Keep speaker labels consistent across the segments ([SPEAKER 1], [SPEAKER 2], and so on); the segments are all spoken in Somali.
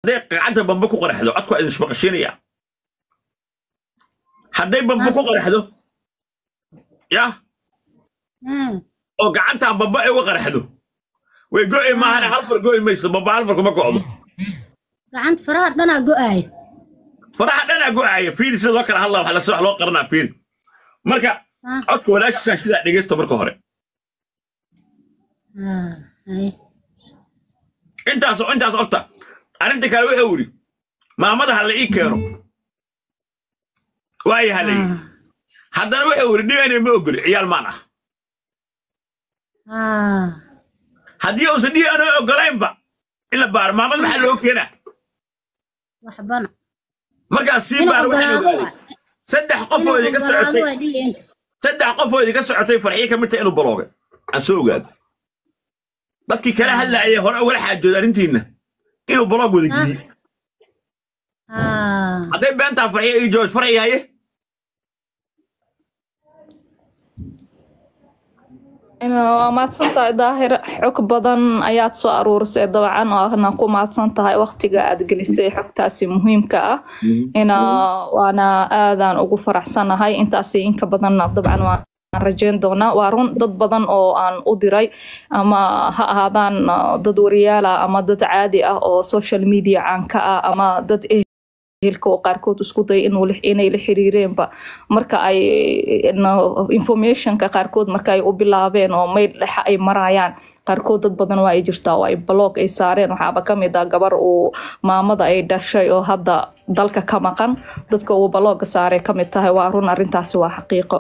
[SPEAKER 1] دقيقة عدد بمبكو قرحدو عدكو إذن شبقشينيا حدي بمبكو قرحدو يا أو قعنتا بمبا إيوه قرحدو ويقوعي ما هنا هالفر قوعي ميسو بمبا هالفر كما قعدو
[SPEAKER 2] قعنت فرار دانا قوعي
[SPEAKER 1] فرح دانا قوعي فيني سيد وكرا هالله وحلا سوح لو قرنا فيني مركا عدكو ولاش سيدا ديجيستو مركو هوري انتاس قلتا أرنتك على وحوري ما مدى هلا إيه كيرو واي هلا حتى أنا وحوري دي أنا موجود عيال معنا هدي أوصدي أنا قريب بقى إلا بار ما مدى محلوك هنا
[SPEAKER 2] وحبنا
[SPEAKER 1] مركز سيبار وحنا سدح قفوة ذيك الساعتين سدح قفوة ذيك الساعتين فرحية كم تقلوا بلوغة أسوق هذا بدك كلا هلا أيه هون أول حاجة دارنتينا إيه بلوغ وذيك دي هذا بنت فرحية جوز فرحية هاي
[SPEAKER 3] إنه ما تصنت ظاهر حك بدن آيات سؤال ورسي طبعا وأنا كم ما تصنت هاي وقت قاعد جلسي حك تاسي مهم كأ إنه وأنا آذان أقول سنة هاي أنت أسي إنك بدن طبعا وأنا رجين دونا وارون ضد بدن أو أن أدري أما هذان ضد ريالة أما ضد عادي أو سوشيال ميديا عن كأ أما ضد إيه hilka oo qaarkood isku day inay la xiriireen ba marka ay informationka qaarkood marka ay u bilaabeen oo mail dhex ay marayaan qaarkood dad badan waa ay jirtaa oo ay blog ay saareen waxaaba kamid ah gabar oo maamada ay dhashay oo hadda dalka ka maqan dadka uu blog saaray kamid tahay waa run arintaasi waa xaqiiqo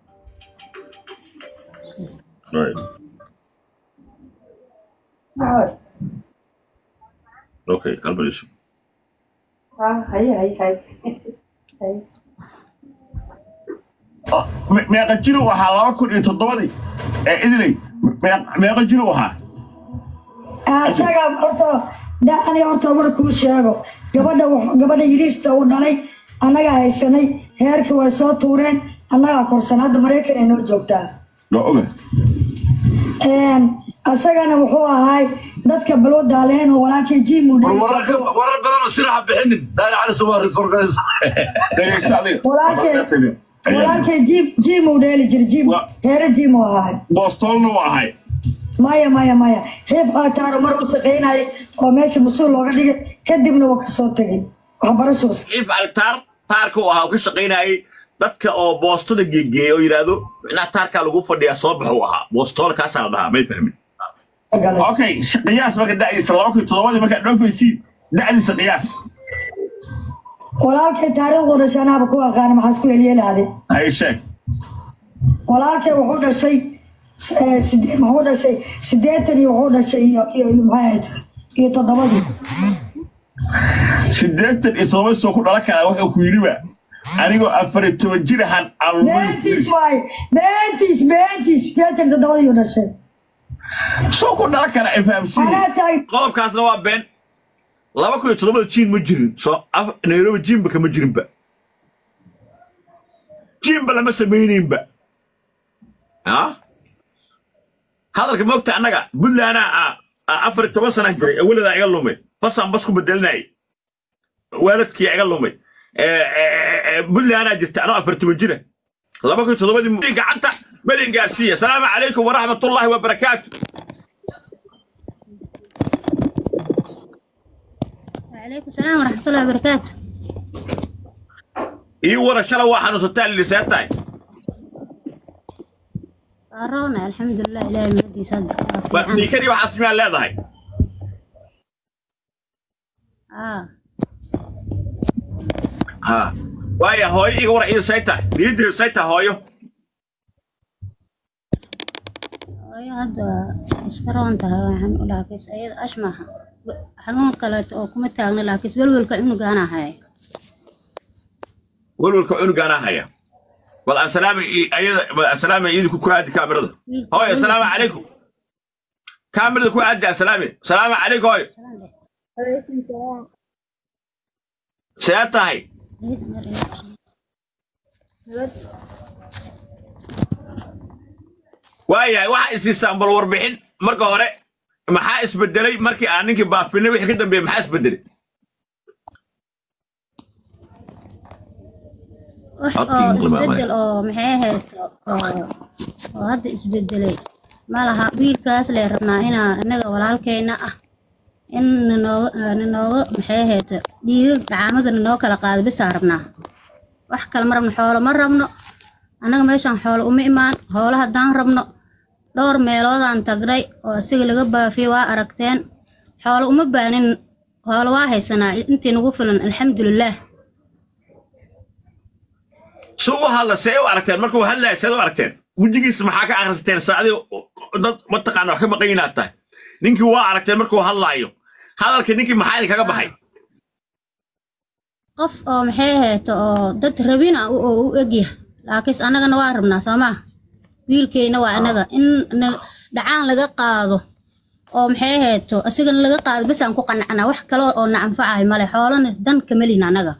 [SPEAKER 1] okay albalish
[SPEAKER 4] هاي
[SPEAKER 1] ما قجلوا وها لا كل انت ضبدي اذني ما قجلوا وها
[SPEAKER 4] asaga horta daani horta markuu sheego gabadha yiriista uu dhalay anaga haysanay heerka way soo tuureen anaga korsanada Mareykan ay noo joogtaa
[SPEAKER 1] loo oga
[SPEAKER 4] asagana wuxuu ahay dadka balwada leen oo walaalkii jiim u dhalay
[SPEAKER 1] warar badan oo siraha bixinin daal cali subaar korgays
[SPEAKER 4] walaalkii jiim u dhalay jiim heer jiim u ahay
[SPEAKER 1] boostolna waa ahay
[SPEAKER 4] maya xeeb qaataar mar u shaqeynay oo meesha masuul looga dhigay kadibna waa ka soo tagay waxbarasho
[SPEAKER 1] xeeb qaataar taarku waxa uu ka shaqeynay dadka oo boostada geegeeyo yiraahdo ina taarka lagu fadhiya soo baxo waxa boostol ka soo dhaha may fahmin okay qiyaas marka daayis 2007 marka dhofaysi daayis qiyaas
[SPEAKER 4] walaalkay taariikhda shanaab ku aqaan maxaa isku yeelaaday
[SPEAKER 1] ay sheeg
[SPEAKER 4] walaalkay wuxuu dhashay محمود شيء سديتني وحود شيء معايد يتضمني
[SPEAKER 1] سديتني يتضمن سوق لك أنا وحنا كويربا أنا جو أفرد توجيهن على
[SPEAKER 4] بنتيس واي بنتيس سديتني يتضمني ولا شيء
[SPEAKER 1] سوق لك أنا إفهم سي قلب كاس نواب بين لا بكون يتضمن تشين مجرم صا نيروبي جيم بك مجرم بقى جيم بلا ما سمينين بقى ها هذا الموقع أنا بقول أنا أفرد توصل أجري أقول ذا يقلمي فصام بسكو بدلناي والدك يقلمي بقول أنا جت أنا أفرد توجيره الله بكون تضبط مديك عنك ملين قاسية السلام عليكم ورحمة الله وبركاته
[SPEAKER 2] وعليكم السلام ورحمة الله وبركاته
[SPEAKER 1] إيه ورا شلا واحد نصتال اللي ساتاي
[SPEAKER 2] أرونا الحمد لله إلهي مهدي صدق
[SPEAKER 1] ميكاني وحاسمي على هذا هاي وايا هاي إيه ورا إيه سايتا ليدي سايتا هايو
[SPEAKER 2] هذا إسكرون تها عن ولاكس أيض أشمعها حنون كلت أو كم تاعنا لاكس بلول كأنه جانا هاي
[SPEAKER 1] بلول كأنه جانا هاي والسلام أيضا السلام يدك كواد كاميرا هاي السلام عليكم كاميرا كواد السلام السلام عليكم هاي سيادة هاي وايا واحد يسيسان بالوربحين مركا هوري maxaa isbedelay markii aan ninkii baafina wixii ka dambeeyay maxaa isbedelay
[SPEAKER 2] isbedel oo maxay ahayd oo hadda isbedelay ma laha wiilkaas lee rabnaa inaa inaga walaalkeena ah in nooga maxay ahayd dhiigag dhacaamada noo kala qaado bisaa rabnaa wax kale ma rabno xoolo ma rabno annaga meeshaan xoolo uma imaan hoola haddaan rabno dhowr meeloodaan tagnay oo asiga laga baafiyey waa aragteen xoolo uma baanin xoolo waa haysanaa intii nagu filan alxamdulilaah
[SPEAKER 1] soo hadla see u aragteen markuu hadlaya see u aragteen wejigiisa maxaa ka akhrisateen saacadii dad mataqaana wax ka maqan inaad tahay ninkii waa aragteen markuu hadlaayo hadalka ninkii maxaa idinkaga baxay
[SPEAKER 2] qof oo maxay ahayd oo dad rabina oo u egyahay laakiin annagana waa rabnaa soomaa wiilkeena waa annaga in dhacaan laga qaado oo maxay ahayd asigana laga qaado bas aan ku qanacnaa wax kale oo na anfacahay male xoolana dan kama lihin annaga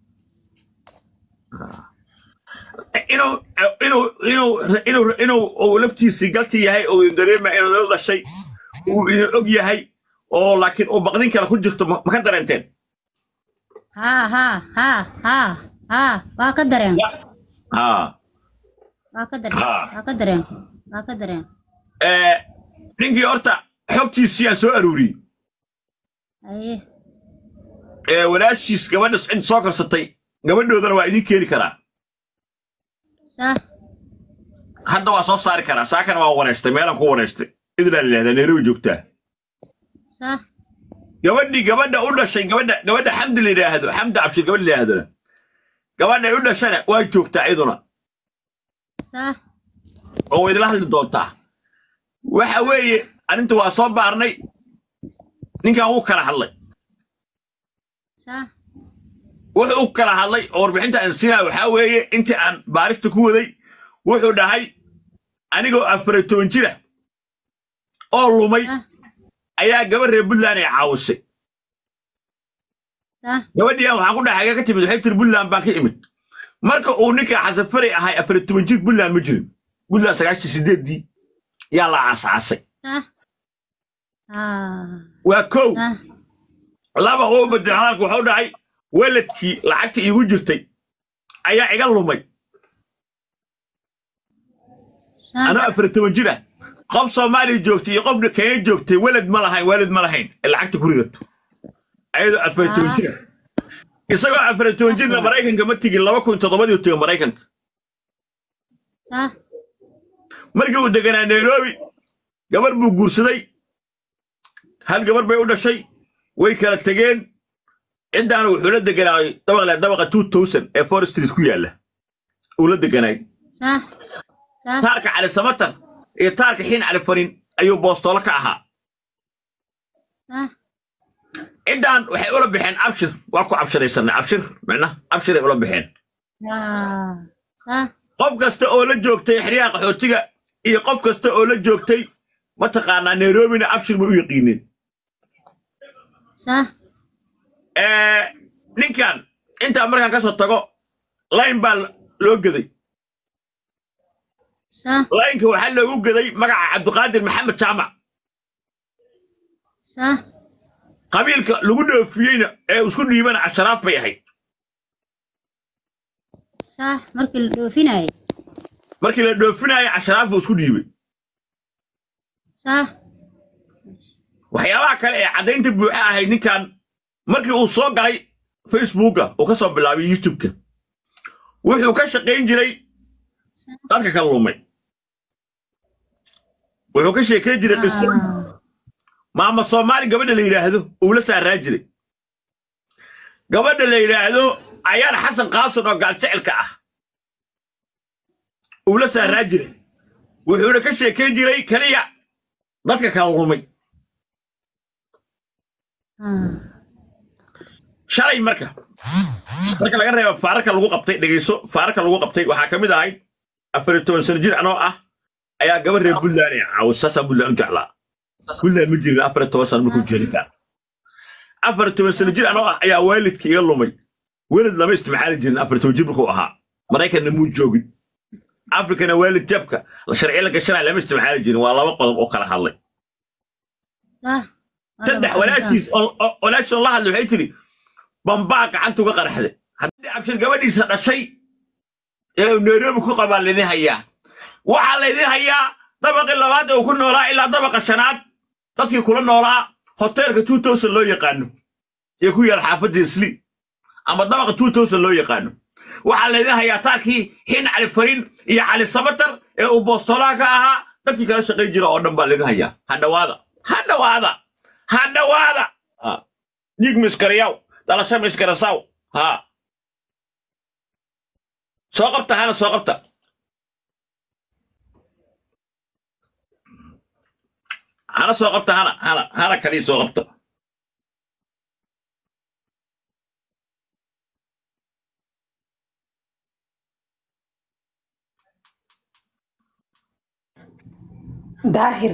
[SPEAKER 1] inuu laftiisii galti yahay oo dareema inuu dal dhashay uu idin og yahay oo laakiin uu baqdin kale ku jirto ma ka dareenteen
[SPEAKER 2] waa ka dareen
[SPEAKER 1] ninkii horta xogtiisii aan soo aruuriyey walaashiis gabadhas cid soo karsatay gabadhoodana waa idin keeni karaa hadda waa soo saari karaa saakana waa wareystay meelaan ku wareystay idilaa layihahdaa nairobi joogtaa gabadha u dhashay gabadha xamdi la yidhaahdo xamdi abshir gabadh la yidhaahdona gabadhay u dhashana waa joogtaa iyaduna oo way idila hadli doontaa waxa weeye arrinta waa soo baarnay ninkan wuu kala hadlay wuxuu kala hadlay oo warbixinta aan siinaa waxaa weeye intii aan baarista ku waday wuxuu dhahay anigoo 14 jira oo lumay ayaa gabar reer Puntland ay caawisay gabadhiyan waxaan ku dhahay ka timid waxay tir Puntland baan ka imid marka uu ninka Xasan Fari ahay 14 jir Puntland ma jirin Puntland 98 yaa la aasaasay waa kow laba oo badal halku wuxuu dhahay weladkii lacagta iigu jirtay ayaa iga lumay ana 14 jira qof Soomaali joogtay iyo qof Kenya joogtay walad ma lahayn lacagta ku ridato ayadoo 14 jira isagoo 14 jir Mareykanka ma tigin 2007 tii Mareykanka markii uu deganaa Nairobi gabar buu guursaday hal gabar bay u dhashay way kala tageen عندنا وحولة دقناي طبقة 2000 فور ستريت كوياله ولا دقناي صح تارك على سمتر تارك حين على فرين أيوب بوسطولك أها صح عندنا وحولة بحين أبشر واكو أبشر يسمى أبشر معنا أبشر ولا بحين صح قف كسته أولاد جوكتي حريق حوتيجا قف كسته أولاد جوكتي ما تقارن نيروبي أبشر بيقينين صح ninkan inta markaan ka soo tago line baa loo gaday line-ka waxaa loogu gaday magaca Cabdiqaadir Maxamed Jaamac qabiilka lagu dhoofiyeyna ee isku dhiibana Ashraaf bay ahayd markii la dhoofinayay Ashraaf buu isku dhiibay waxyaabaha kale ee cadaynta buuxa ahayd ninkan markii uu soo galay Facebook oo ka soo bilaabay YouTube-ka wuxuu ka shaqeyn jiray dadka kala lumay wuxuu ka sheekeyn jiray qiso maama Soomaali gabadha la yiraahdo uu la saaraa jiray gabadha la yiraahdo ayaan Xasan Qaasim oo gaal jecelka ah uu la saaraa jiray wuxuu ka sheekeyn jiray kaliya dadka kala lumay shalay marka laga reebo faarka lagu qabtay dhageyso faarka lagu qabtay waxa kamid ahay 14 sano jir anoo ah ayaa gabar reer Puntland caawisa Puntland jeclaa Puntland ma jirin 14 sano markuu jiray 14 sano jir anoo ah ayaa waalidkii iga lumay waalid lama isticmaali jirin 14 jir markuu ahaa Mareykanna muu joogin Afrikana waalid jabka la sharci la gashanay lama isticmaali jirin waa laba qodob oo kala hadlay saddex walaashiis la hadlay waxay tiri bambaa gacantu uga qarxday haddii abshir gabadhiisa dhashay nairobi ku qabaa laydin hayaa waxaa laydin hayaa dabaqii labaad oo ku noolaa ilaa dabaqa shanaad dadkii kula noolaa hoteelka 2000 loo yaqaano ee ku yaal xaafadda isli ama dabaqa 2000 loo yaqaano waxaa laydin hayaa taarkii xin cali farin iyo cali samatar ee uu boostolaha ka ahaa dadkii kala shaqayn jira oo dhan baa laydin hayaa ha dhawaada dig miskariyaw dhalasho miskarasaw ha soo qabta hana soo qabta hana kaliya soo qabta
[SPEAKER 4] daahir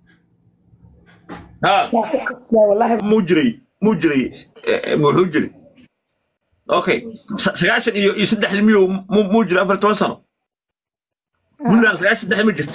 [SPEAKER 1] والله مجري اوكي سغاشن iyo 3 miyo mujri 14 sano bulan sagaashan 3 mijirto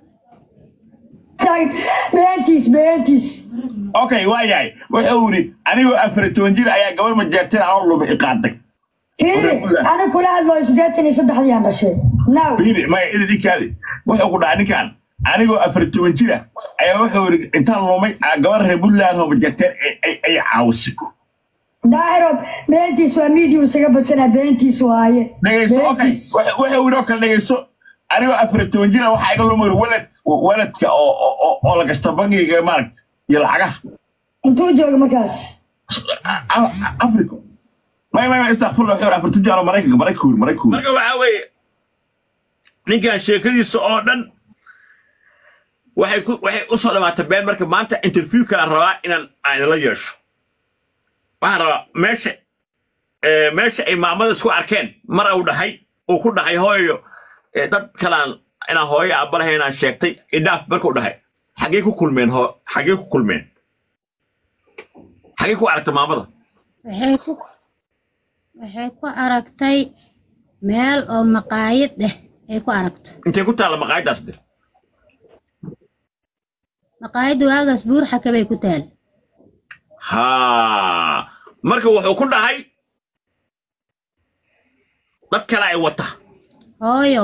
[SPEAKER 4] beentiis
[SPEAKER 1] okay waayay wuxuu yiri anigoo 14 jir ayaa gabar ma jeerteen aan luma iqaaday
[SPEAKER 4] ana kula hadlo 83 yaan dhashay now
[SPEAKER 1] fiiri ma idin kaadi wuxuu ku dhacay ninkan anigoo 14 jira ayaa wuxuu yiri intaan lumay gabar reer buntland oo jeerteen ay caawisi
[SPEAKER 4] daahiro beentiis waa midiyo isaga badsana beentiis waaye
[SPEAKER 1] dhageyso okay wuxuu yiri kala dhageyso anigoo 14 jira waxa iga lumay waladka oo la gashto bangiga maaragt iyo lacagaha
[SPEAKER 4] intuu jooga markaas
[SPEAKER 1] afrika ما استغفر الله 14 جار maraykan marka waxa weeye ninkan sheekadiisa oo dhan waxay u soo dhamaatay been marka maanta interview kala rabaa inaan la yeesho waxaan rabaa meesha ay maamada isku arkeen mar uu dhahay oo ku dhahay hooyo dad kalaan inaan hooyo aabalahay inaan sheegtay idhaaf markuu dhahay xagee ku kulmeen xagee ku aragtay maamada
[SPEAKER 2] waxay ku aragtay meel oo maqaayad ah ay ku aragto
[SPEAKER 1] intee ku taala maqaayadaas de
[SPEAKER 2] maqaayadu waagaas buur xakabay ku taal
[SPEAKER 1] ha marka wuxuu ku dhahay dad kale ay wata
[SPEAKER 2] hooyo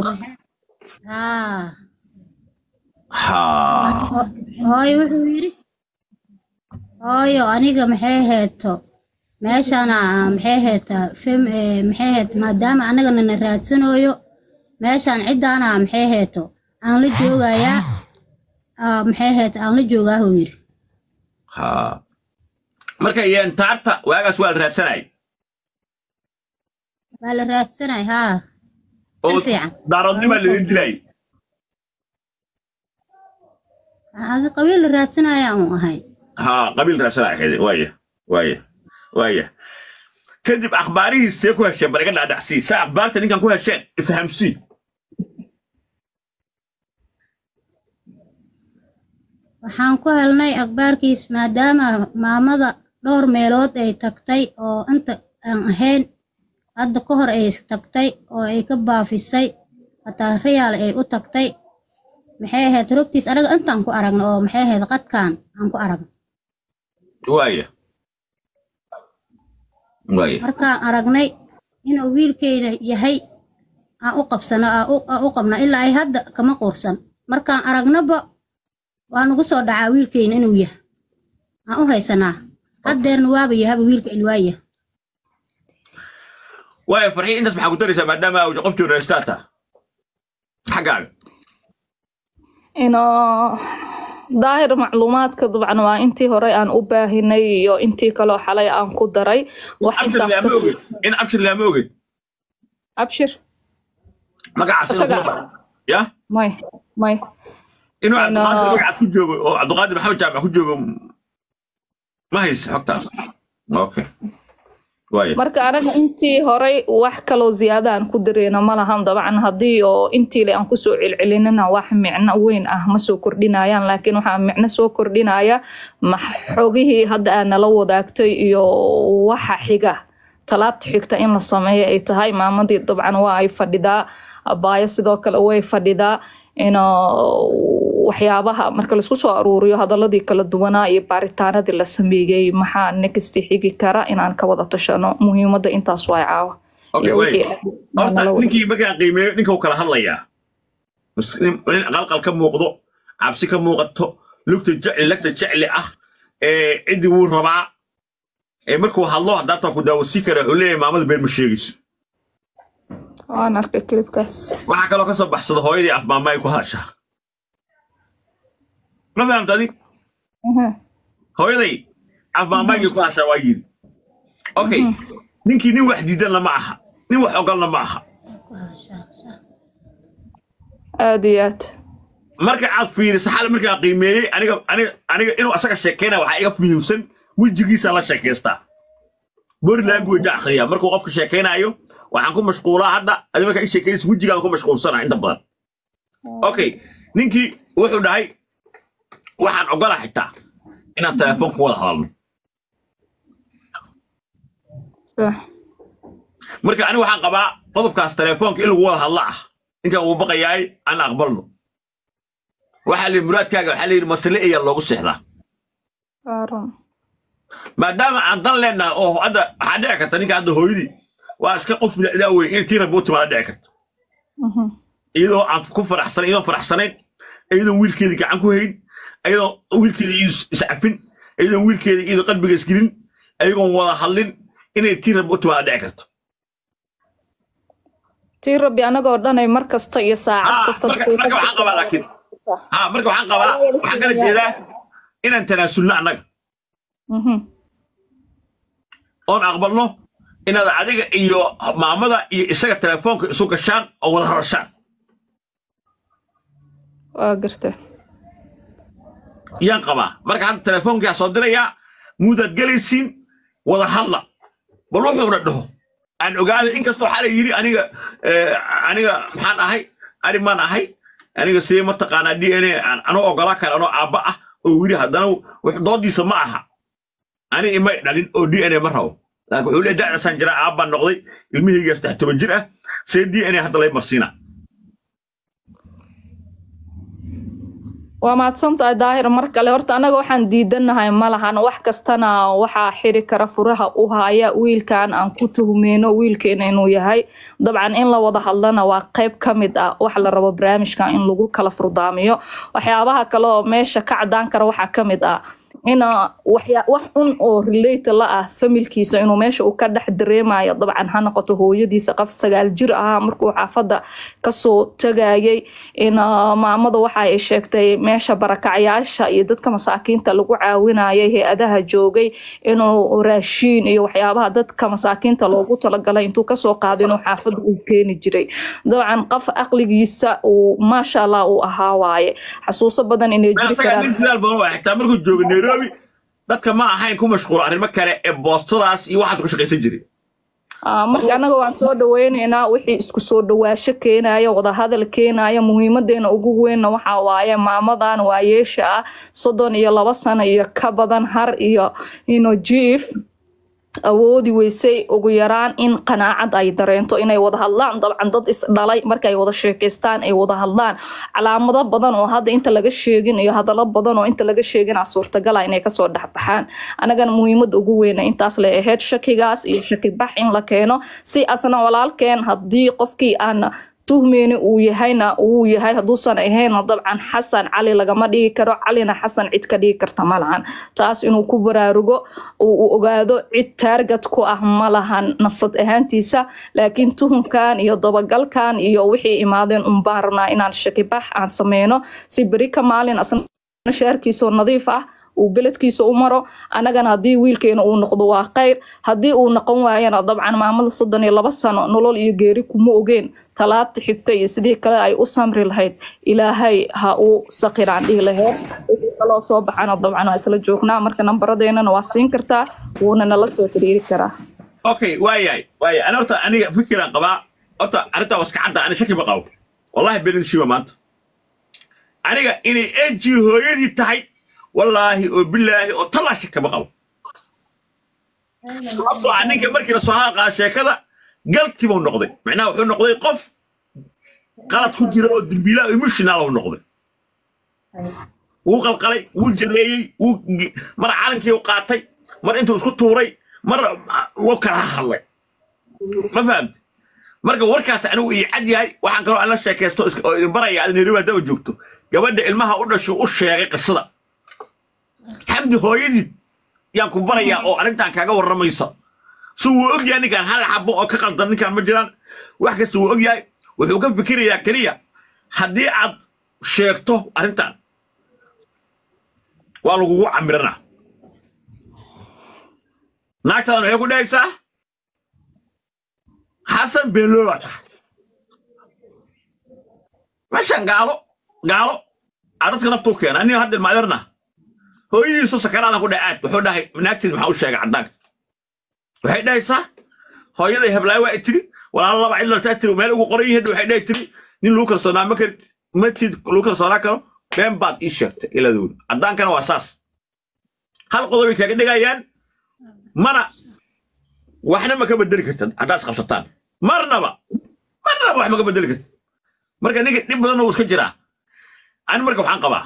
[SPEAKER 2] wuxuu yiri hooyo aniga maxay heeto meeshana maxay heeto maadaama anagana na raadsanayo meeshaan cidaana maxay heeto aan la joogayaa maxay heeto aan la joogaa huu yiri
[SPEAKER 1] ha marka yeentaarta waagaas waa la raadsanay haa
[SPEAKER 2] oo fiican
[SPEAKER 1] daaradnimo la dilay
[SPEAKER 2] hada qabiil la raadsanaya aan ahay
[SPEAKER 1] ha qabiil raadsanay waaye kadib akhbaarihiisa ku hesheen bariga dhaadhacsii saa akhbaarta ninkan ku hesheen ifhamsii
[SPEAKER 2] waxaan ku helnay akhbaarkiis maadaama maamada dhowr meelood ay tagtay oo inta aan ahayn hadda ka hor ay tagtay oo ay ka baafisay hataa riyaal ay u tagtay maxay ahayd rogtiis anaga intaan ku aragno oo maxay ahayd qadkaan aan ku aragno
[SPEAKER 1] waaye
[SPEAKER 2] markaan aragnay inuu wiilkayna yahay aan u qabna ilaa ay hadda kama quursan markaan aragnaba waan ugu soo dhacaa wiilkayna inuu yahay aan u haysanaa haddeerna waaba yahaba wiilkayna waa yahay
[SPEAKER 1] waaye farxii intaas maxaa ku daraysaa maadaama uu qof journalistaata xaggaaga
[SPEAKER 3] daahir macluumaadka dabcan waa intii hore aan u baahinay iyo intii kaloo xalay aan ku daray
[SPEAKER 1] in abshir lama ogid
[SPEAKER 3] abshir
[SPEAKER 1] magacaas ya
[SPEAKER 3] may
[SPEAKER 1] inuu cabdiqaadir magacaas ku joogo oo cabdiqaadir maxamed jaamac ku joogo ma haysa xogtaas okay
[SPEAKER 3] marka anaga intii horey wax kaloo ziyaada aan ku dareeno ma lahan dabcan haddii oo intii le aan kusoo celcelinina wax micno weyn ah ma soo kordhinayaan laakiin waxaa micno soo kordhinaya xogihii hadda aan nala wadaagtay iyo waxa xiga talaabta xigta in la sameeyo ay tahay maamadii dabcan waa ay fadhidaa abaayo sidoo kale way fadhidaa waxyaabaha marka la isku soo aruuriyo hadaladii kala duwanaa iyo baaritaanadii la sameeyay maxaa next xigi kara inaan ka wada tashano muhiimadda intaas waa caawa
[SPEAKER 1] اوكي وي horta ninkii markaan qiimeeyo ninka uu kala hadlayaa qalqal ka muuqdo cabsi ka muuqato lugta jecli ah cidii uu rabaa markuu hadlo hadda ku daawasi kara uu leeyahay maamada been ma sheegayso
[SPEAKER 3] waan arkay klibkaas
[SPEAKER 1] waxa kale oo ka soo baxsada hooyadii af maamay ku hadasha ma fahamtadi hooyadii af maamay ku hadasha waa yiri okay ninkii nin wax diidan lama aha nin wax ogalna ma aha
[SPEAKER 3] aadiyat
[SPEAKER 1] marka aad fiiriso xal marka qiimeeyay aniga inuu asaga sheekeena waxa iga muhiimsan wajigiisa la sheekeystaa bor language akhriya markuu qofka sheekeenayo waxaan ku mashquulaa hadda adiga marka sheekeynayso wajigaan ku mashquulsana inta badan okay ninkii wuxuu dhahay waxaan ogolaa xitaa inaan telefoonka wada hadalno marka aniga waxaan qabaa qodobkaas telefoonka in lagu wada hadla ah inta uu baqayay aan aqbalno waxa li muraadkaaga waxa li mas'ale iyo loogu seexdaa maadaama aan dan leenahay oo hadda waxa dhici karta ninka hadda hooyadii waa iska qof ila weyn in tii rabo timaada dhici karto iyadoo aan ku faraxsanayn iyadoo wiilkeedii gacan ku hayn iyadoo wiilkeedii iscafin iyadoo wiilkeedii qalbiga isgelin ayagoon wada hadlin inay tii rabo timaada dhici karto
[SPEAKER 3] tii rabbi anagoo dhanay mar kasta iyo saacad kasta
[SPEAKER 1] marka waxaan qabaa laakiin marka waxaan kala jeedaa inaan tanaasulno annaga oon aqbalno inaad adiga iyo maamada iyo isaga telefoonka isu gashaan oo wada hadashaan
[SPEAKER 3] waa gartay
[SPEAKER 1] yaan qabaa marka hadda telefoonkaa soo dirayaa muudaad galaysiin wada hadla bal wuxuuna dhaho aan ogaado inkastoo xalay yiri aniga maxaan ahay arimaan ahay aniga sidee ma taqaanaa DNA anoo ogolaa kara anoo aabba ah oo yiri haddana wax doodiisa ma aha ani ima dhalin oo DNA ma rabo laakiin wuxuu leeyahay da'san jira aabba noqday ilmihayga 13 jir ah see DNA hadda lay marsiina
[SPEAKER 3] waa maadsantahay daahir mar kale horta anaga waxaan diidanahay malahan wax kastana waxa xiri kara furaha u haya wiilkan aan ku tuhmeeno wiilkeena inuu yahay dabcan in la wada hadlana waa qayb kamid ah wax la rabo barnaamijkan in lagu kala furdaamiyo waxyaabaha kale oo meesha ka cadaan kara waxa kamid ah ina wax oo relate la ah familkiisa inuu meesha uu ka dhex dareemayo dabcan ha noqoto hooyadiisa qof 9 jir ah markuu xaafada ka soo tagayay in maamada waxa ay sheegtay meesha barakacyaasha iyo dadka masaakiinta lagu caawinayay hay'adaha joogay inuu raashin iyo waxyaabaha dadka masaakiinta loogu talagalay intuu ka soo qaadin oo xaafada uu keeni jiray dabcan qof aqligiisa uu ma sha Allah uu ahaa waaye xasuuso badan inay jiri karaan
[SPEAKER 1] dadka ma ahayn ku mashquul arrimo kale ee boostadaas iyo waxaad ku shaqaysan jiray
[SPEAKER 3] marka anaga waan soo dhaweynaynaa wixii isku soo dhawaasho keenaya wada hadal keenaya muhiimadeena ugu weyn waxa waaye maamadan waa yeesha 32 sano iyo ka badan har iyo jiif awoodi weysay ugu yaraan in qanaacad ay dareento inay wada hadlaan dabcan dad is dhalay markay wada sheekeystaan ay wada hadlaan calaamado badan oo hadda inta laga sheegin iyo hadallo badan oo inta laga sheegin suurtagal ah inay ka soo dhaxbaxaan anagana muhiimad ugu weyn intaas la ahayd shakigaas iyo shaki bax in la keeno si asna walaalkeen hadii qofkii aan tuhmeeni uu yahay haduusan ahayn dabcan Xasan Cali lagama dhigi karo Calina Xasan cid ka dhigi karta malahan taas inuu ku baraarugo uu ogaado cid target ku ah malahan nafsad ahaantiisa laakiin tuhumkan iyo dabagalkan iyo wixii imaadeen baarna inaan shaki bax aan sameeyno si bari ka maalin asna shaarkiisa nadiif ah uu beledkiisa u maro anagana hadii wiilkeena uu noqdo waa qayr hadii uu noqon waayana dabcan maamada 32 sano nolol iyo geeri kuma ogeen talaabta xigtay sidii kale ay u samri lahayd ilaahay ha uu saqiraan dhig lahayd loo soo baxana dabcan waa isla joognaa marka nambaradeenana waa siin kartaa wuuna nala soo xiriiri karaa
[SPEAKER 1] okay waayay ana horta aniga fikiraan qabaa horta arinta waska cadda ana shaki ma qabo wallahi been shiba maanta aniga inay eji hooyadii tahay والله وبالله وطلع شك بقوا أطلع عنك مركز الصهاقة شكذا قلت مو النقضي معناه وحول النقضي قف قالت كنت لو الدنبيلا ومش نالو النقضي وقال قلي وجري مرة عالم كي وقعتي مرة أنتوا اسكتوا وري مرة وكلها خلي ما فهمت marka warkaas anigu ii cad yahay waxaan kaloo aan la sheekaysto oo idin baraya aad Nairobi daba joogto gabadha ilmaha u dhasho u sheegay qisada xamdi hooyadii yaan ku baraya oo arintan kaaga waramaysa suu og yahay ninkan hal xabo oo ka qaldan ninkan ma jiraan wax kasta uu og yahay wuxuu ka fikirayaa kaliya haddii aad sheegto arintan waa lagugu camirana naagtadan waxay ku dhahaysaa xasan beelowata meeshan gaalo adadka naftuu keena aniga hadda ilmaadeerna hooyadiisu sakaraadan ku dhacaad wuxuu dhahay naagtiid maxaa u sheegay caddaanka waxay dhahaysaa hooyaday heblaay waa tiri walaal laba cidlo taa tiri meel ugu qoran yihiin waxay dhahay tiri nin lagu kalsoonaa ma karid matid lagu kalsoonaa karo been baad ii sheegtay iladood caddaankana waa saas hal qodob ay kaga dhigayaan mana waxna ma ka bedeli kartid haddaad qabsataan marnaba wax ma ka bedeli kartid marka ninka dhib badan uu iska jiraa ani marka waxaan qabaa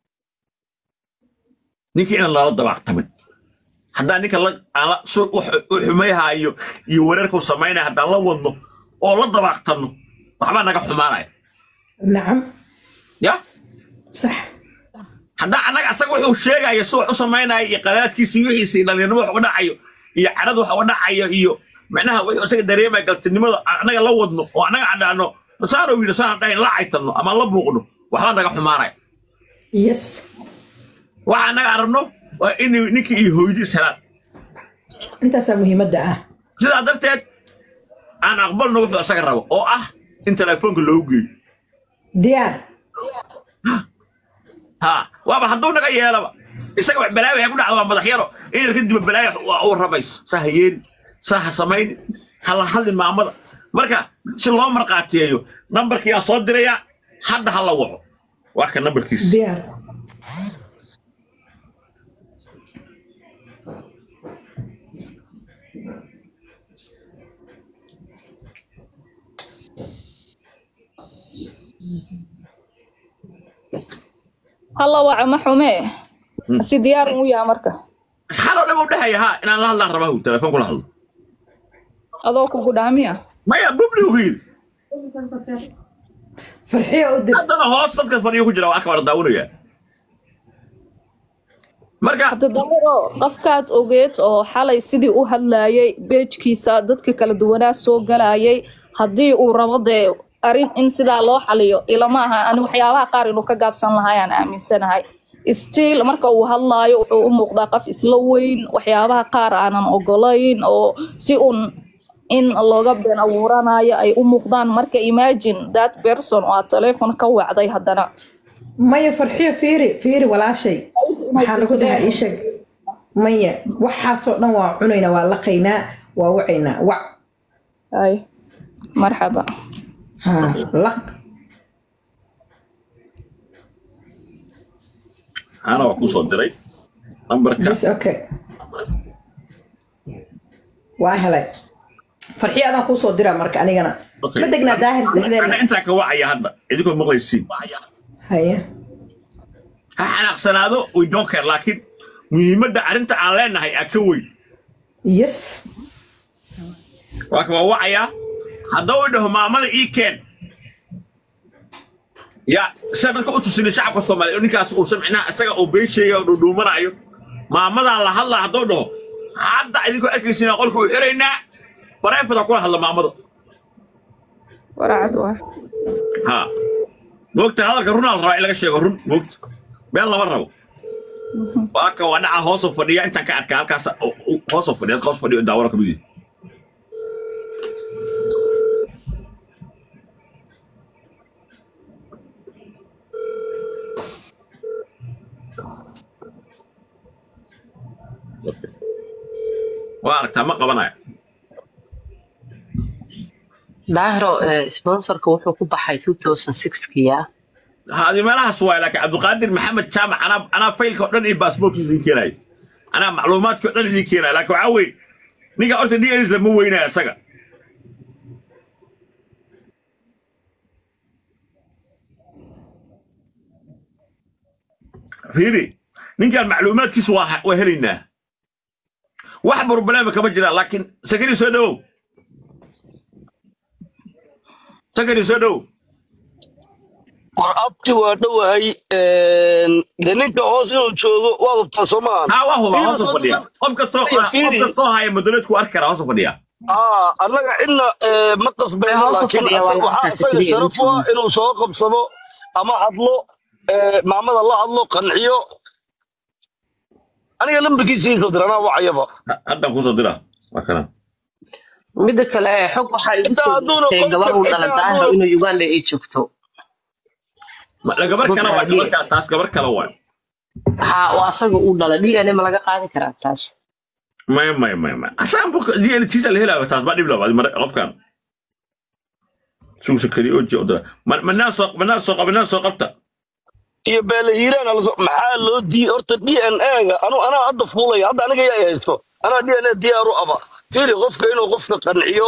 [SPEAKER 1] ninka inaan lala dabaaqtamin haddaan ninka u xumayhaayo iyo wareerka u samaynaya haddaan la wadno oo la dabaaqtanno waxbaa naga xumaanaya
[SPEAKER 5] nacam
[SPEAKER 1] ya
[SPEAKER 5] sax
[SPEAKER 1] haddaan annaga asaga wuxuu sheegaya si wax u samaynaya iyo qalaadkiisa iyo wixiisa iyo dhallinyarnimo wax uga dhacayo iyo carada wax uga dhacayo iyo macnaha wuxuu isaga dareemaya galtinimada annaga la wadno oo annaga cadhaano saanoo yidhi saan dhahayn la caytanno ama la buuqno waxbaa naga xumaanaya
[SPEAKER 5] yes
[SPEAKER 1] waxa annaga arabno waa in ninkii iyo hooyadii is helaan
[SPEAKER 5] intaasaa muhiimadda ah
[SPEAKER 1] sidaa darteed aan aqbalno wuxuu isaga rabo oo ah in telefoonka loogu geeyo
[SPEAKER 5] diyaar
[SPEAKER 1] ha waaba hadduu naga yeelaba isaga wax balaayo waxay ku dhacda waa madax yaro in yar kadib balaayo u rabayso saa ha yeeli saa ha samayni hala hadlin maamada marka si loo marqaatiyeeyo nambarkii aan soo dirayaa hadda ha la waco waa ka nambarkiisa
[SPEAKER 5] diyaar
[SPEAKER 3] halla waca ma xumee si diyaar u yahay marka
[SPEAKER 1] xaloo dhab u dhahaya ha inaan la hadlaan rabaa telefoon kula hadlo
[SPEAKER 3] adoo kugu dhaamiya
[SPEAKER 1] maya bubli u yidhi
[SPEAKER 5] farxiya u dir
[SPEAKER 1] haddana hoos dadka fadhiyo ku jira waa ka wada daawanaya marka
[SPEAKER 3] hadda dawaro qofkaad ogeed oo xalay sidii u hadlaayay beejkiisa dadka kala duwanaa soo galayay haddii uu rabo dee arin in sidaa loo xaliyo ilama aha ani waxyaabaha qaar inuu ka gaabsan lahaa aan aaminsanahay still marka uu hadlaayo wuxuu u muuqdaa qof isla weyn waxyaabaha qaar aanan ogolayn oo si un in looga been abuuranayo ay u muuqdaan marka imagine that person waa telefoon ka wacday haddana
[SPEAKER 5] maya farxiyo fiiri walaashay waxaa lagu dhahaa ii sheeg maya waxaasoo dhan waa cunaynaa waa laqaynaa waa wacaynaa wac
[SPEAKER 3] ay marxaba
[SPEAKER 5] ha laq
[SPEAKER 1] ana waa kusoo diray nambarka
[SPEAKER 5] bas okay waa helay farxiyo adaan kuusoo diraa marka anigana ma degnaa daahir saddexdeena
[SPEAKER 1] intaa ka wacaya hadda idinkoo maqlaysiin
[SPEAKER 5] haya
[SPEAKER 1] ha xanaaqsanaado we don't care laakiin muhiimadda arrinta aan leenahay aa ka weyn
[SPEAKER 5] yes
[SPEAKER 1] waa ka waa wacayaa hadduu idhaho maamada ii keen ya saa dadka u tusinay shacabka soomaaliya ninkaas uusan micnaha isaga oo been sheegay oo dhuudhuumanayo maamadan la hadlaa hadduu dhaho hadda idinkoo arkaysinaa qolka u xiraynaa bareefada kula hadla maamada
[SPEAKER 3] waracad waa
[SPEAKER 1] ha moogta hadalka runaa la rabaa in laga sheego run moogta been lama rabo waa ka waa dhaca hoosoo fadhiya intaan ka arkaa halkaas hoosoo fadhiya hoos fadhiyo daawara ka mid yihi waa aragtaa ma qabanayo
[SPEAKER 6] daahiro sponsorka wuxuu ku baxay 2006
[SPEAKER 1] هذه ما لها سواي لكن عبد القادر محمد جامع انا فايل كودن اي باسبورت دي كيراي انا معلومات كودن دي كيراي لكن عوي نيجا قلت دي انزل مو وينا اسغا فيري نيجا المعلومات كيس وهلينا واحد بروبلم كما جرى لكن سكري سدو سكري سدو
[SPEAKER 7] abti waa dhowahay de ninka hoos inuu joogo waa qabtaa Soomaan
[SPEAKER 1] ها وهو هوس فديا قف كستو هاي مدلتكو أركرا هوس فديا
[SPEAKER 7] annaga cidna ma qasbayno laakiin asaga sharaf waa inuu soo qabsado ama hadlo maamada la hadlo qanciyo aniga lambarkiisa soo dirana wacayaba
[SPEAKER 1] هذا كوسو ديرا وكنا
[SPEAKER 6] midda kale xog waxa ay soo gabar uu dhalay daahir inuu Uganda ay joogto
[SPEAKER 1] لا قبر كلا واحد تاس قبر كلا واحد
[SPEAKER 6] ha waa asaga uu dhalay DNA ma laga qaadi karaa taas
[SPEAKER 1] ما عشان بك دي اللي تيجي لهلا تاس بعد يبلا بعد مرة كان شو سكري أوجي أدرى من الناس سوقتها
[SPEAKER 7] iyo beelahiiraan maxaa loo dii horta DNA-ga ana hadda fuulay hadda aniga yaa haysto ana DNA diyaar u aba fiiri qofka inuu qofka qanciyo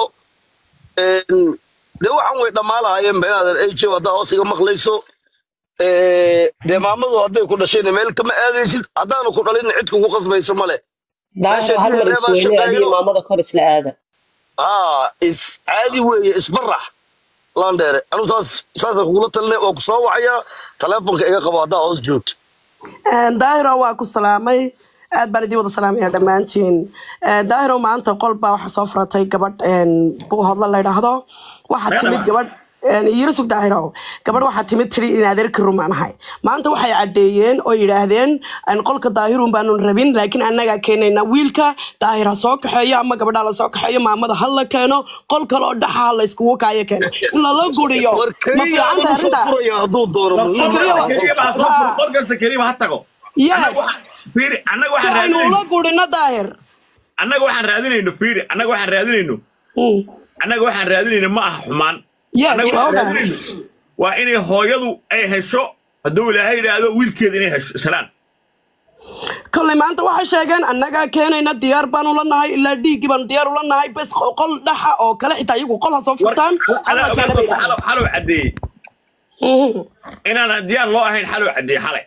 [SPEAKER 7] de waxaan way dhamaalaayeen beenadan ay jooga hadda hoos iga maqlayso de maamadu hadday ku dhasheen meel kama aadaysid haddaanu ku dhalin cid kugu qasbayso male
[SPEAKER 6] daahir hal mar isweynay maamada kor isla aada
[SPEAKER 7] is caadi weeye isbarax landere anu saas kugula talnay oo ku soo wacaya telefoonka iga qabo hadda hoos joogto
[SPEAKER 8] daahiro waa ku salaamay aad baan idin wada salaamaya dhammaantiin daahiro maanta qol baa waxa soo furatay gabadh buu hadla la yiraahdo waxa timid gabadh يرسل داهرة قبل واحد تمتري إن هذا الكرم عنها ما أنت واحد عديين أو يراهدين أن قولك داهرون بانون ربين لكن أنا كنا نويلك داهرة ساق حيا أما قبل على ساق حيا ما ماذا هلا كانوا قولك لا ده حال يسكوا كايا كانوا ولا لا قولي ما في عنده
[SPEAKER 7] صفر يا دور
[SPEAKER 1] سكري حتى فيري أنا واحد
[SPEAKER 8] رادين ولا قولنا داهر
[SPEAKER 1] أنا واحد رادين إنه فيري أنا واحد رادين إنه أنا واحد رادين إنه ما حمان وإني هايضو أي هالشو الدولة هاي هذا ويلكيد إني هالش سلام
[SPEAKER 8] كل ما أنت واحد شايفين أنك كان إن الديار بانو لنا هاي إلا دي جبان ديار لنا هاي بس قل دحى أو كلا حتى يقول قلها صفتان
[SPEAKER 1] حلو عدي إن أنا الديار الله هين حلو عدي حلي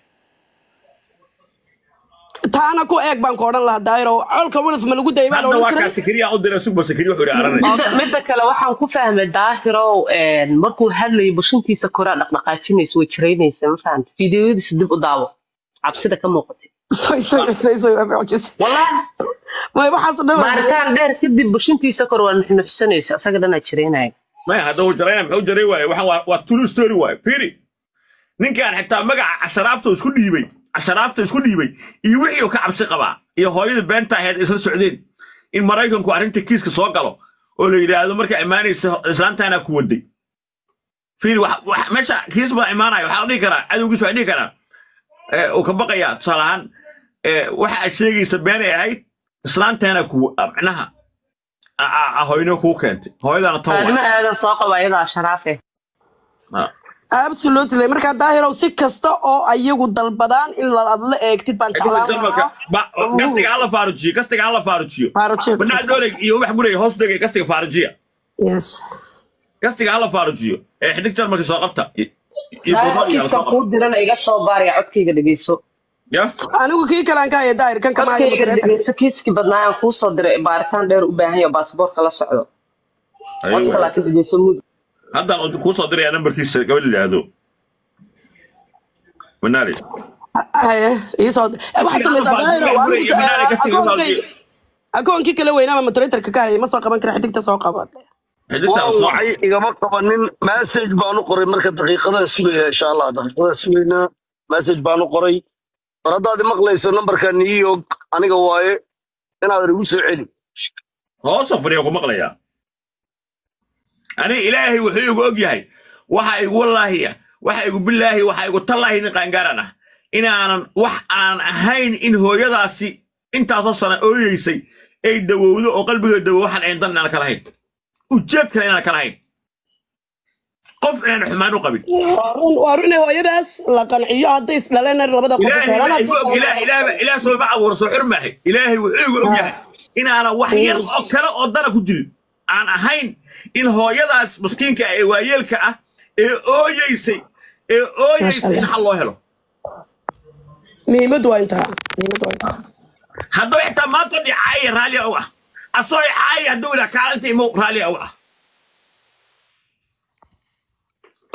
[SPEAKER 8] تانا كو إيك بانكورن لا دايرو علك ورث من الجودة يبان
[SPEAKER 1] أنا واقع سكرية أو درا سوبر سكرية وحوري عرني
[SPEAKER 6] midda kale waxaan ku fahmay daahiro markuu hadlay bushintiisa kora dhaqdhaqaajinaysa way jireynaysa ma fahamtay fiidiyoodiisa dib u daawo cabsida ka muuqatay wallahi
[SPEAKER 8] ما يبحث ده
[SPEAKER 6] baaritaan dheer kadib bushintiisa kor waa nuxnuxsanaysa asaga dhan jireynay
[SPEAKER 1] ما هذا هو جرينا محو جري واي وتولو ستوري واي فيري نينكان حتى مقع عشرافته اسكو ديبي عشرافته اسكو ديبي iyo wixii uu ka cabsi qaba iyo hooyada beenta ahayd isla socdeen in Mareykanku arinta kiiska soo galo oo la yiraahdo marka imaanaysa islaantaana ku waday fiir wax meesha kiis ba imaanayo waxa la dhigi karaa adowgiisu waxa dhigi karaa oo ka baqaya salahan waxa ay sheegaysa been ay ahayd islaantaana ku macnaha hooyada ku keentay hooyadana taw
[SPEAKER 6] ma aadan soo qabayda sharaafe
[SPEAKER 8] absolutely marka daahiro si kasta oo ayagu dalbadaan in la adla eegtid baan jeclaan
[SPEAKER 1] gastiga hala faarujiyo banaa doolay iyo wax guriga hoos dhigay gastiga faarujiya
[SPEAKER 8] yes
[SPEAKER 1] gastiga hala faarujiyo xidig jarmalka soo qabta
[SPEAKER 6] kiiska ku dirana iga soo baariya codkayga dhageyso
[SPEAKER 1] ya
[SPEAKER 8] anigu kii kalaan ka yahay daahir kan kama
[SPEAKER 6] dhageyso kiiski badnaa ku soo diray baaritaan dheer u baahan yahay baasaboorka la socdo codka la dhageyso mud
[SPEAKER 1] هذا أنت كوسا دري أنا بركيس قبل اللي هذا مناري
[SPEAKER 8] يصاد الواحد من الدائرة أكون كي كلا وينام ما تريتر كاي ما سوق بنك حدك تسوق بعد
[SPEAKER 7] وعي إذا ما قبلنا مسج بانو قري مركز دقيقة سوينا إن شاء الله دقيقة سوينا مسج بانو قري رد هذا مقليس النمبر كان نيويورك أنا جواي أنا أدري علي
[SPEAKER 1] هو صفر يوم مقليا أنا إلهي وحيو أوجيهاي وحي والله وحي بالله وحي والله نقان قارنا إن أنا أنا هين إن هو يداسي أنت أصلا أويسي أي دوودو أو قلبي دوو وحن عندنا أنا كلاهين وجد كلاهين أنا كلاهين قف أنا حمانو قبل
[SPEAKER 8] وارونه هو يداس لكن عياد ديس لنا لبدا
[SPEAKER 1] إلهي سوي بعض ورسول حرمه إلهي وحيو أوجيهاي إن أنا وحير أكلا أقدر كجري أنا هين إن هو يداس مسكينك أي ويلك أويسي إن الله له
[SPEAKER 8] ميمد وانتهى
[SPEAKER 1] هذا يحتاج ما تدي عاي رالي أوه أصوي عاي هدول كارنتي مو رالي أوه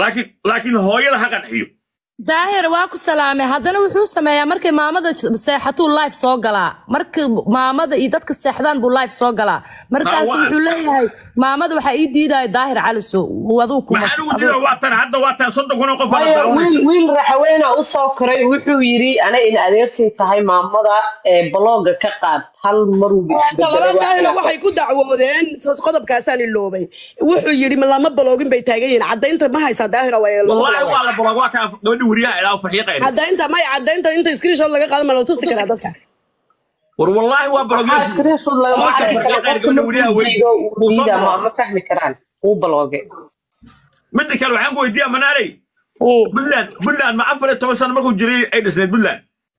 [SPEAKER 1] laakiin hooyada ha qanciyo
[SPEAKER 9] daahir waa ku salaamay haddana wuxuu sameeyaa markay maamada seexatuu live soo galaa marka maamada iyo dadka seexdaan buu live soo galaa markaas wuxuu leeyahay maamada waxa ii diiday daahir caliso waduu ku
[SPEAKER 1] hadda waatan 30 qof
[SPEAKER 6] wiil raxaweena u soo koray wuxuu yiri ana in adeertay tahay maamada blogga ka qaad hal mar uu
[SPEAKER 8] isbeddelay waxay ku dacwoodeen qodobkaasaan iloobay wuxuu yiri lama blogin bay taagayeen cadaynta ma haysa daahir
[SPEAKER 1] wallahi waa la blog waa ka gabadhi wariyaa ilaa faxiiqay
[SPEAKER 8] cadaynta inta screenshot laga qaado ma la tusi karaa dadka
[SPEAKER 1] war wallahi waa blogin
[SPEAKER 6] screenshot laga qaado wariyaa ma fahmi karaan uu blogge
[SPEAKER 1] midda kale waxaan ku weydiiyaa manaaray buntland ma 14 sano markuu jiray ay dhisneed buntland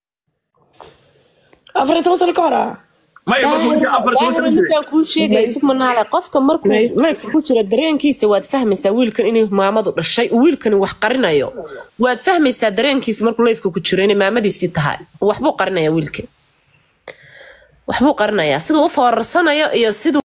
[SPEAKER 8] 14 sano ka hor
[SPEAKER 1] ما
[SPEAKER 10] يقول كل شيء يسمى على قفك مركو ما يفكروا شيء درين كيس واد فهم سويل كان إنه معمد الشيء ويل كان وحقرنا يو واد فهم سدرين كيس مركو لا يفكروا شيء معمد الستها وحبو قرنا يا ويل كان وحبو قرنا يا سيدو فرصنا يا سيدو